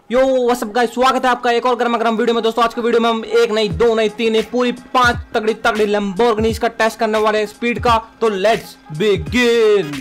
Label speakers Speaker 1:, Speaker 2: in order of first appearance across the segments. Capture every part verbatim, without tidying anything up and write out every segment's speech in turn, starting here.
Speaker 1: Yo what's up guys, स्वागत है आपका एक और गर्मा गर्म वीडियो में। दोस्तों आज की वीडियो में हम एक नहीं दो नहीं तीन नहीं पूरी पांच तगड़ी तगड़ी लैम्बोर्गिनी का टेस्ट करने वाले हैं स्पीड का। तो लेट्स बिगिन।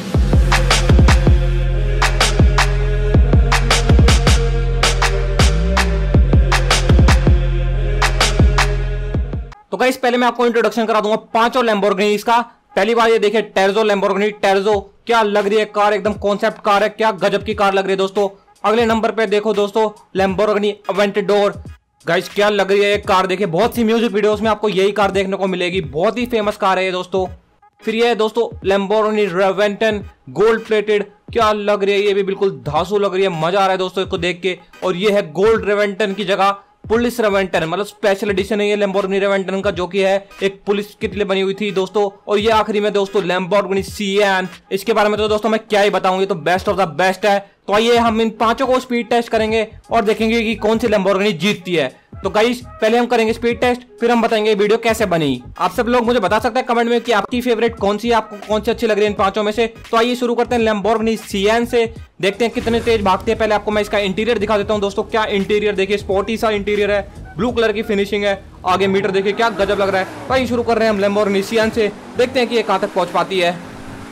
Speaker 1: तो गाइस पहले मैं आपको इंट्रोडक्शन करा दूंगा पांचों लैम्बोर्गिनी का। पहली बार ये देखिए टेरजो लैम्बोर्गिनी। टेरजो क्या लग रही है कार, एकदम कॉन्सेप्ट कार है, क्या गजब की कार लग रही है दोस्तों। अगले नंबर पे देखो दोस्तों लैम्बोर्गिनी अवेंटाडोर। गाइस क्या लग रही है ये कार, देखिए बहुत सी म्यूजिक वीडियोस में आपको यही कार देखने को मिलेगी, बहुत ही फेमस कार है ये दोस्तों। फिर ये है दोस्तों लैम्बोर्गिनी रेवेंटन गोल्ड प्लेटेड। क्या लग रही है, ये भी बिल्कुल धांसू लग रही है, मजा आ रहा है दोस्तों इसको देख के। और ये है गोल्ड रेवेंटन की जगह पुलिस रेवेंटन, मतलब स्पेशल एडिशन है ये लैम्बोर्गिनी रेवेंटन का, जो कि है एक पुलिस के लिए बनी हुई थी दोस्तों। और ये आखिरी में दोस्तों लैम्बोर्गिनी सिएन। इसके बारे में तो दोस्तों मैं क्या ही बताऊंगी, तो बेस्ट ऑफ द बेस्ट है। तो आइए हम इन पांचों को स्पीड टेस्ट करेंगे और देखेंगे कि कौन सी लैम्बोर्गिनी जीतती है। तो गाइस पहले हम करेंगे स्पीड टेस्ट, फिर हम बताएंगे वीडियो कैसे बनी। आप सब लोग मुझे बता सकते हैं कमेंट में कि आपकी फेवरेट कौन सी है, आपको कौन सी अच्छी लग रही है इन पांचों में से। तो आइए शुरू करते हैं लैम्बोर्गिनी सिएन से, देखते हैं कितने तेज भागते हैं। पहले आपको मैं इसका इंटीरियर दिखा देता हूँ दोस्तों। क्या इंटीरियर देखिए, स्पोर्टी सा इंटीरियर है, ब्लू कलर की फिनिशिंग है, आगे मीटर देखिए क्या गजब लग रहा है। तो आइए शुरू कर रहे हैं हम लैम्बोर्गिनी सिएन से, देखते हैं कि ये कहां तक पहुंच पाती है।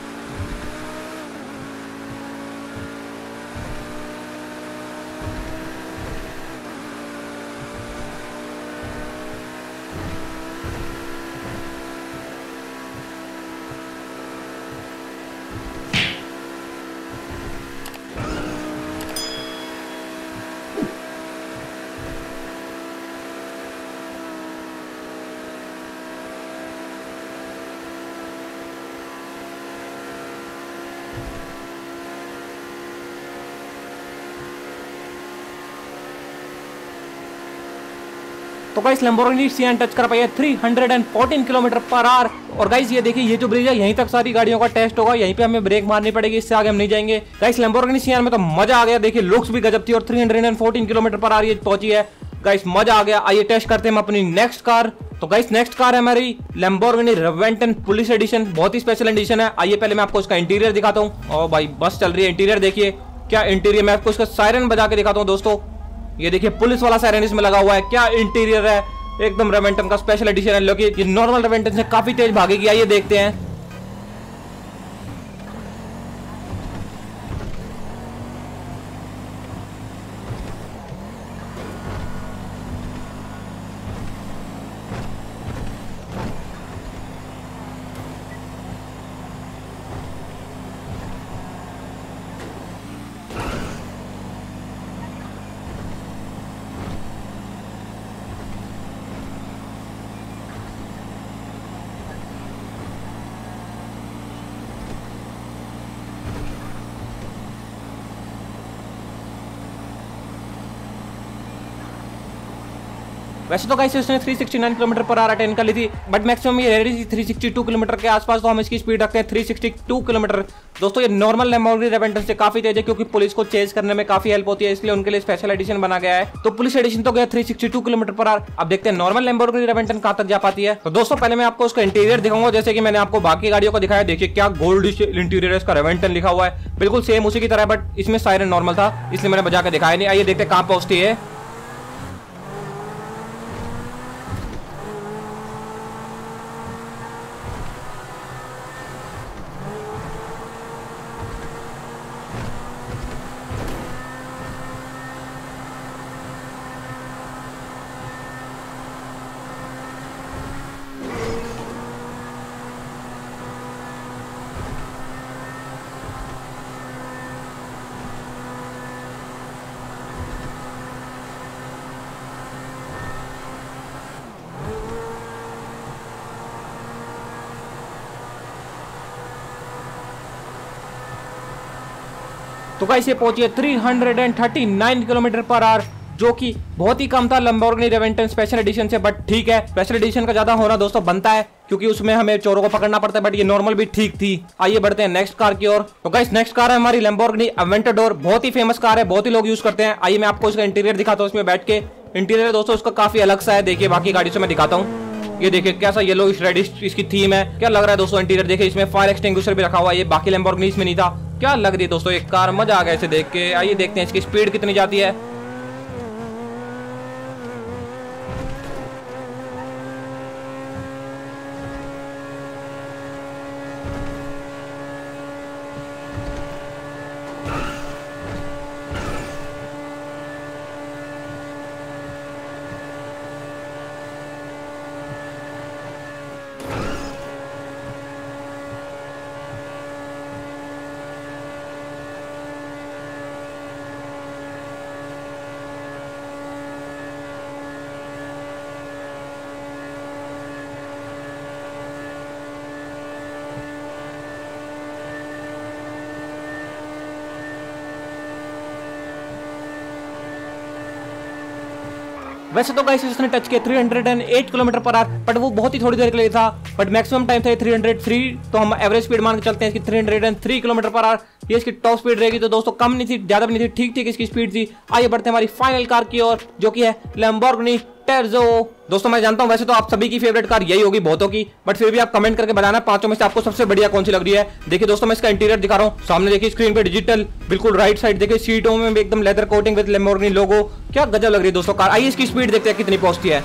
Speaker 1: तो गाइस लैम्बोर्गिनी सिएन टच कर पाई है तीन सौ चौदह किलोमीटर पर आवर। और गाइस ये देखिए, ये जो ब्रिज है यहीं तक सारी गाड़ियों का टेस्ट होगा, यहीं पे हमें ब्रेक मारनी पड़ेगी, इससे आगे हम नहीं जाएंगे। गाइस लैम्बोर्गिनी सिएन में तो मजा आ गया, देखिए लुक्स भी गजब थी और तीन सौ चौदह किलोमीटर पर आवर ये पहुंची है। गाइस मजा आ गया। आइए टेस्ट करते हैं हम अपनी नेक्स्ट कार। तो गाइस नेक्स्ट कार है हमारी लैम्बोर्गिनी रेवेंटन पुलिस एडिशन, बहुत ही स्पेशल एडिशन है। आइए पहले मैं आपको इसका इंटीरियर दिखाता हूँ। और भाई बस चल रही है, इंटीरियर देखिए क्या इंटीरियर। मैं आपको इसका सायरन बजा के दिखाता हूँ दोस्तों। ये देखिए पुलिस वाला सायरन इसमें लगा हुआ है, क्या इंटीरियर है, एकदम रेवेंटन का स्पेशल एडिशन है। लोग ये नॉर्मल रेवेंटन से काफी तेज भागेगी, आइए देखते हैं। वैसे तो गाइस इसने तीन सौ उनहत्तर किलोमीटर पर आवर अटेन कर ली थी, बट मैक्सिमम ये रह रही थी तीन सौ बासठ किलोमीटर के आसपास, तो हम इसकी स्पीड रखते हैं तीन सौ बासठ किलोमीटर। दोस्तों ये नॉर्मल लैम्बोर्गिनी रेवेंटन से काफी तेज है, क्योंकि पुलिस को चेज करने में काफी हेल्प होती है, इसलिए उनके लिए स्पेशल एडिशन बना गया है। तो पुलिस एडिशन तो गया तीन सौ बासठ किलोमीटर पर आवर। अब देखते हैं नॉर्मल लैम्बोर्गिनी रेवेंटन कहां तक जा पाती है। तो दोस्तों पहले मैं आपको उसका इंटीरियर दिखाऊंगा, जैसे कि मैंने आपको बाकी गाड़ियों को दिखाया। देखिए क्या गोल्ड इंटीरियर है इसका, रेवेंटन लिखा हुआ है, बिल्कुल सेम उसी की तरह, बट इसमें सायरन नॉर्मल था इसलिए मैंने बजा के दिखाया नहीं। आइए देखते हैं कहां पहुंचती है। तो गाइस ये पहुंची है तीन सौ उनतालीस किलोमीटर पर आवर, जो कि बहुत ही कम था लैम्बोर्गिनी रेवेंटन स्पेशल एडिशन से। बट ठीक है, स्पेशल एडिशन का ज्यादा होना दोस्तों बनता है, क्योंकि उसमें हमें चोरों को पकड़ना पड़ता है, बट ये नॉर्मल भी ठीक थी। आइए बढ़ते हैं नेक्स्ट कार की ओर। तो गाइस नेक्स्ट कार है हमारी लैम्बोर्गिनी अवेंटाडोर, बहुत ही फेमस कार है, बहुत ही लोग यूज करते हैं। आइए मैं आपको इसका इंटीरियर दिखाता हूँ। इसमें बैठ के इंटीरियर दोस्तों उसका काफी अलग सा है, देखिए बाकी गाड़ी से मैं दिखाता हूँ। ये देखिए कैसा येलो रेडिश इसकी थीम है, क्या लग रहा है दोस्तों इंटीरियर। देखिए इसमें फायर एक्सटिंग्विशर भी रखा हुआ है, ये बाकी लैम्बोर्गिनी में नहीं था। क्या लग रही है दोस्तों एक कार, मजा आ गया इसे देख के। आइए देखते हैं इसकी स्पीड कितनी जाती है। वैसे तो गाइस इसने टच किया three hundred eight kilometre per hour, but वो बहुत ही थोड़ी देर के लिए था, बट मैक्सिमम टाइम था थ्री हंड्रेड थ्री, तो हम एवरेज स्पीड मान के चलते हैं इसकी three hundred three kilometre per hour. ये इसकी टॉप स्पीड रहेगी, तो दोस्तों कम नहीं थी, ज्यादा भी नहीं थी, ठीक ठीक इसकी स्पीड थी। आइए बढ़ते हैं हमारी फाइनल कार की ओर, जो कि है लैम्बोर्गिनी टेर्जो। दोस्तों मैं जानता हूं वैसे तो आप सभी की फेवरेट कार यही होगी बहुतों की, बट फिर भी आप कमेंट करके बताना पांचों में से आपको सबसे बढ़िया कौन सी लग रही है। देखिए दोस्तों मैं इसका इंटीरियर दिखा रहा हूं, सामने देखिए स्क्रीन पे डिजिटल, बिल्कुल राइट साइड देखिए सीटों में भी एकदम leather coating with Lamborghini logo, क्या गजब लग रही है दोस्तों कार। आइए इसकी स्पीड देखते हैं कितनी पहुंचती है।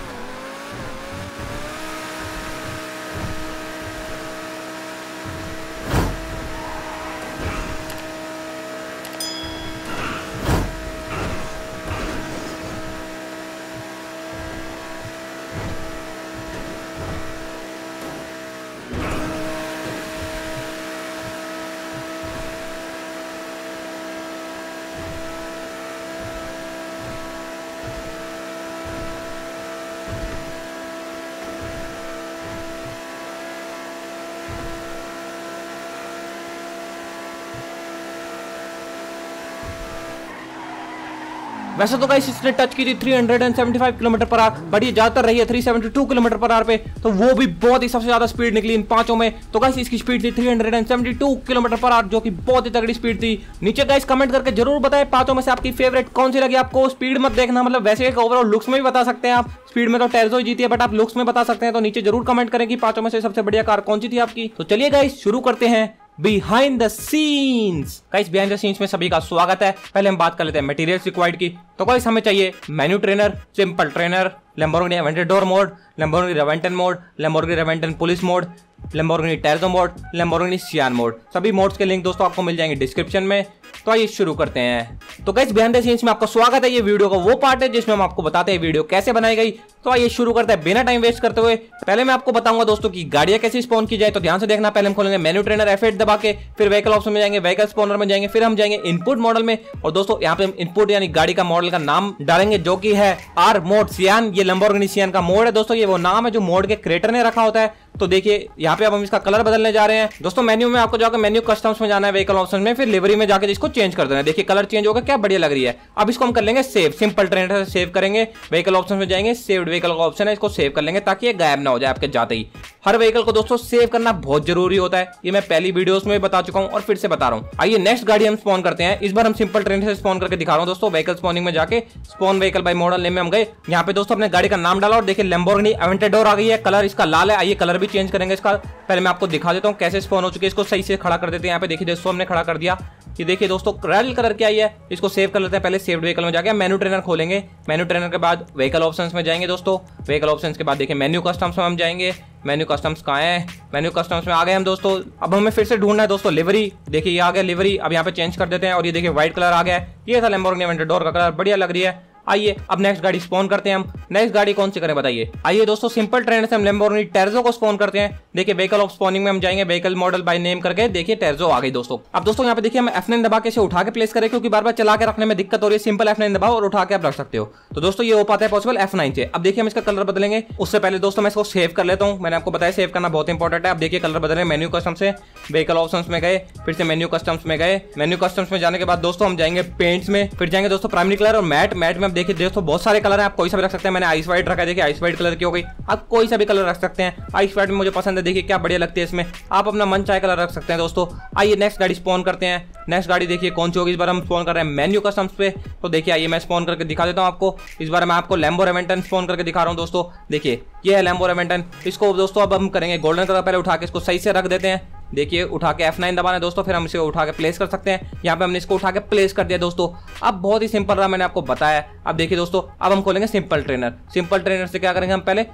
Speaker 1: वैसे तो गाइस इसने टच की थी three seventy five kilometre per hour, but ये ज्यादातर रही है three seventy two kilometre per hour पे, तो वो भी बहुत ही सबसे ज्यादा स्पीड निकली इन पांचों में। तो गाइस इसकी स्पीड थी three seventy two kilometre per hour, जो कि बहुत ही तगड़ी स्पीड थी। नीचे गाइस कमेंट करके जरूर बताएं पांचों में से आपकी फेवरेट कौन सी लगी आपको। स्पीड मत देखना, मतलब वैसे एक ओवरऑल लुक्स में भी बता सकते हैं आप, स्पीड में तो टेर्जो ही जीती है, बट आप लुक्स में बता सकते हैं। तो नीचे जरूर कमेंट करें कि पांचों में से सबसे बढ़िया कार कौन सी थी आपकी। तो चलिए गाइस शुरू करते हैं behind the scenes. Guys behind the scenes में सभी का स्वागत है। पहले हम बात कर लेते हैं मटेरियल्स रिक्वायर्ड की। तो गाइस हमें चाहिए menu trainer, simple trainer, Lamborghini Aventador mode, Lamborghini Reventon mode, Lamborghini Reventon police mode, Lamborghini Terzo mode, Lamborghini Sian mode. सभी मोड्स के लिंक दोस्तों आपको मिल जाएंगे डिस्क्रिप्शन में। तो आइए शुरू करते हैं। तो गाइस बिहाइंड द सीन्स में आपका स्वागत है। ये वीडियो का वो पार्ट है जिसमें हम आपको बताते हैं वीडियो कैसे बनाई गई। तो आइए शुरू करते हैं बिना टाइम वेस्ट करते हुए। पहले मैं आपको बताऊंगा दोस्तों की गाड़ियां कैसे स्पॉन की जाए, तो ध्यान से देखना। पहले हम खोलेंगे मेन्यू ट्रेनर एफ एट दबा के, फिर व्हीकल ऑप्शन में जाएंगे, व्हीकल स्पॉनर में जाएंगे, फिर हम जाएंगे इनपुट मॉडल में। और दोस्तों यहाँ पे हम इनपुट यानी गाड़ी का मॉडल का नाम डालेंगे, जो कि है आर मोड सियान। ये लैम्बोर्गिनी सियान का मोड है दोस्तों, ये वो नाम है जो मोड के क्रिएटर ने रखा होता है। तो देखिए यहाँ पे अब हम इसका कलर बदलने जा रहे हैं दोस्तों। मेन्यू में आपको जाकर मेन्यू कस्टम्स में जाना है, व्हीकल ऑप्शन में, फिर लिवरी में जाकर इसको चेंज कर देना है। देखिए कलर चेंज होगा, क्या बढ़िया लग रही है। अब इसको हम कर लेंगे सेव, सिंपल ट्रेनर से सेव करेंगे, व्हीकल ऑप्शन में जाएंगे, सेव्ड व्हीकल का ऑप्शन है, इसको सेव कर लेंगे ताकि ये गायब ना हो जाए आपके जाते ही। हर व्हीकल को दोस्तों सेव करना बहुत जरूरी होता है, ये मैं पहली वीडियोस में बता चुका हूं और फिर से बता रहा हूं। आइए नेक्स्ट गाड़ी हम स्पॉन करते हैं। इस बार हम सिंपल ट्रेनर से स्पॉन करके दिखा रहा हूं दोस्तों। व्हीकल स्पॉनिंग में जाके spawn vehicle by model name में हम गए, यहाँ पे दोस्तों अपने गाड़ी का नाम डाला और देखिए लैम्बोर्गिनी एवेंटेडोर आ गई है। कलर इसका लाल है, आइए कलर भी चेंज करेंगे इसका। पहले मैं आपको दिखा देता हूँ कैसे स्पॉन हो चुकी है। इसको सही से खड़ा कर देते हैं। यहाँ पे देखिए दोस्तों हमने खड़ा कर दिया। ये देखिए दोस्तों रेड कलर की आई है, इसको सेव कर लेते हैं। पहले सेव्ड व्हीकल में जाके मेन्यू ट्रेनर खोलेंगे, मेन्यू ट्रेनर के बाद व्हीकल ऑप्शंस में जाएंगे दोस्तों। व्हीकल ऑप्शंस के बाद देखिए मेन्यू कस्टम्स में हम जाएंगे। मेन्यू कस्टम्स कहाँ है, मेन्यू कस्टम्स में आ गए हम दोस्तों। अब हमें फिर से ढूंढना है दोस्तों लिवरी। देखिए ये आ गया लिवरी, अब यहाँ पे चेंज कर देते हैं और ये देखिए व्हाइट कलर आ गया है। ये था लैम्बोर्गिनी एवेंटेडोर का कलर, बढ़िया लग रही है। आइए अब नेक्स्ट गाड़ी स्पॉन करते हैं हम। नेक्स्ट गाड़ी कौन सी करें बताइए। आइए दोस्तों सिंपल ट्रेनर से हम लैम्बोर्गिनी टेर्जो को स्पॉन करते हैं। देखिए व्हीकल ऑफ स्पॉनिंग में हम जाएंगे, व्हीकल मॉडल बाय नेम करके देखिए टेर्जो आ गई दोस्तों। अब दोस्तों यहाँ पे देखिए हम एफ नाइन दबा के इसे उठा के प्लेस करें, क्योंकि बार बार चला के रखने में दिक्कत हो रही है। सिंपल एफ नाइन दबाओ और उठा के आप रख सकते हो। तो दोस्तों ये हो पाता है पॉसिबल एफ नाइन से। अब देखिए हम इसका कलर बदलेंगे, उससे पहले दोस्तों मैं इसको सेव कर लेता हूँ। मैंने आपको बताया सेव करना बहुत इंपॉर्टेंट है। अब देखिए कलर बदले, मेन्यू कस्टम से व्हीकल ऑप्शंस में गए, फिर से मेन्यू कस्टम्स में गए। मेन्यू कस्टम्स में जाने के बाद दोस्तों हम जाएंगे पेंट्स में, फिर जाएंगे दोस्तों प्राइमरी कलर और मैट। मैट में अब देखिए दोस्तों बहुत सारे कलर है, आप कोई सा भी रख सकते हैं। मैंने आइस व्हाइट रखा है, देखिए आइस व्हाइट कलर की हो गई। आप कोई सा भी कलर रख सकते हैं। आइस व्हाइट में मुझे पसंद है, देखिए क्या बढ़िया लगती है इसमें। आप अपना मन चाहे कलर रख सकते हैं दोस्तों। आइए नेक्स्ट गाड़ी स्पॉन करते हैं। नेक्स्ट गाड़ी देखिए कौन सी होगी। इस बार हम स्पॉन कर रहे हैं मेन्यू कस्टम्स पे। तो देखिए आइए मैं स्पॉन करके दिखा देता हूं आपको। इस बार मैं आपको लैम्बो रेवेंटन स्पॉन करके दिखा रहा हूं दोस्तों। देखिए ये है लैम्बो रेवेंटन। इसको दोस्तों अब हम करेंगे गोल्डन कलर, पहले उठा के इसको सही से रख देते हैं। देखिए उठा के एफ नाइन दबाना है दोस्तों, फिर हम इसे उठा के प्लेस कर सकते हैं। यहाँ पे हमने इसको उठा के प्लेस कर दिया दोस्तों। अब बहुत ही सिंपल रहा, मैंने आपको बताया। अब देखिए दोस्तों अब हम खोलेंगे सिंपल ट्रेनर। सिंपल ट्रेनर से क्या करेंगे, हम पहले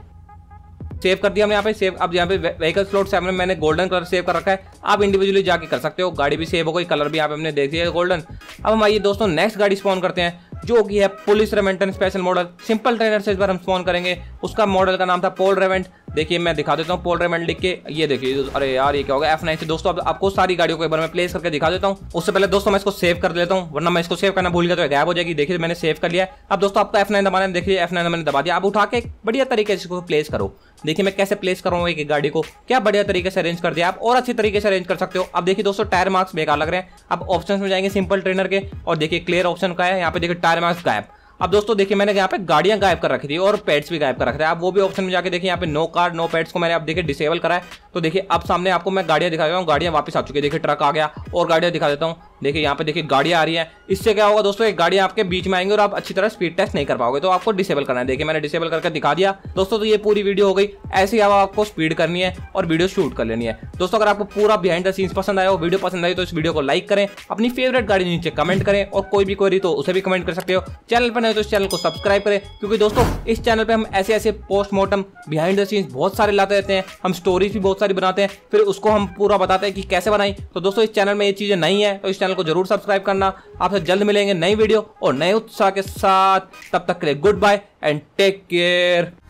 Speaker 1: सेव कर दिया हमने यहाँ पे सेव। अब यहाँ पे व्हीकल स्लॉट से हमने मैंने गोल्डन कलर सेव कर रखा है। आप इंडिविजुअली जाके कर सकते हो, गाड़ी भी सेव हो गई, कलर भी यहाँ पे हमने देख दिया गोल्डन। अब हम आइए दोस्तों नेक्स्ट गाड़ी स्पॉन करते हैं, जो कि है police Reventon special model. Simple trainer से इस बार हम स्पॉन करेंगे। उसका मॉडल का नाम था पोल रेवेंट। देखिए मैं दिखा देता हूँ पोल रेवेंट लिख के। ये देखिए, अरे यार ये क्या होगा, एफ नाइन से दोस्तों। अब आपको सारी गाड़ियों को एक बार मैं प्लेस करके दिखा देता हूँ। उससे पहले दोस्तों मैं इसको सेव कर लेता हूँ, वरना मैं इसको सेव करना भूल गया तो गायब हो जाएगी। देखिए मैंने सेव कर लिया। अब दोस्तों आपको एफ नाइन दबाना है, देखिए एफ नाइन मैंने दबा दिया। आप उठा के बढ़िया तरीके से इसको प्लेस करो। देखिए मैं कैसे प्लेस कर रहा हूँ एक गाड़ी को, क्या बढ़िया तरीके से अरेंज कर दिया। आप और अच्छी तरीके से अरेंज कर सकते हो। अब देखिए दोस्तों टायर मार्क्स बेकार लग रहे हैं। अब ऑप्शंस में जाएंगे सिंपल ट्रेनर के और देखिए क्लियर ऑप्शन का है, यहाँ पे देखिए टायर मार्क्स गायब। अब दोस्तों देखिए मैंने यहाँ पे गाड़ियां गायब कर रखी थी और पेट्स भी गायब कर रखे थे। आप वो भी ऑप्शन में जाके देखिए यहाँ पे नो कार नो पेट्स को मैंने आप देखिए डिसेबल करा है। तो देखिए अब सामने आपको मैं गाड़ियां दिखा देता हूँ, गाड़ियां वापस आ चुकी है। देखिए ट्रक आ गया और गाड़ियां दिखा देता हूँ। देखिए यहाँ पे देखिए गाड़ियां आ रही है। इससे क्या होगा दोस्तों, एक गाड़ियां आपके बीच में आएंगे और आप अच्छी तरह स्पीड टेस्ट नहीं कर पाओगे, तो आपको डिसेबल करना है। देखिए मैंने डिसेबल करके दिखा दिया दोस्तों। तो ये पूरी वीडियो हो गई। ऐसे ही आपको स्पीड करनी है और वीडियो शूट कर लेनी है। दोस्तों अगर आपको पूरा बिहाइंड द सीन्स पसंद आया हो, वीडियो पसंद आई तो इस वीडियो को लाइक करें, अपनी फेवरेट गाड़ी नीचे कमेंट करें और कोई भी क्वेरी तो उसे भी कमेंट कर सकते हो। चैनल पर नहीं तो इस चैनल को सब्सक्राइब करें, क्योंकि दोस्तों इस चैनल पे हम ऐसे ऐसे पोस्टमार्टम बिहाइंड द सीन्स बहुत सारे लाते रहते हैं। हम स्टोरीज भी बहुत सारी बनाते हैं, फिर उसको हम पूरा बताते हैं कि कैसे बनाई। तो दोस्तों इस चैनल में ये चीजें नहीं है, तो इस चैनल को जरूर सब्सक्राइब करना। आपसे जल्द मिलेंगे नई वीडियो और नए उत्साह के साथ। तब तक के लिए goodbye and take care.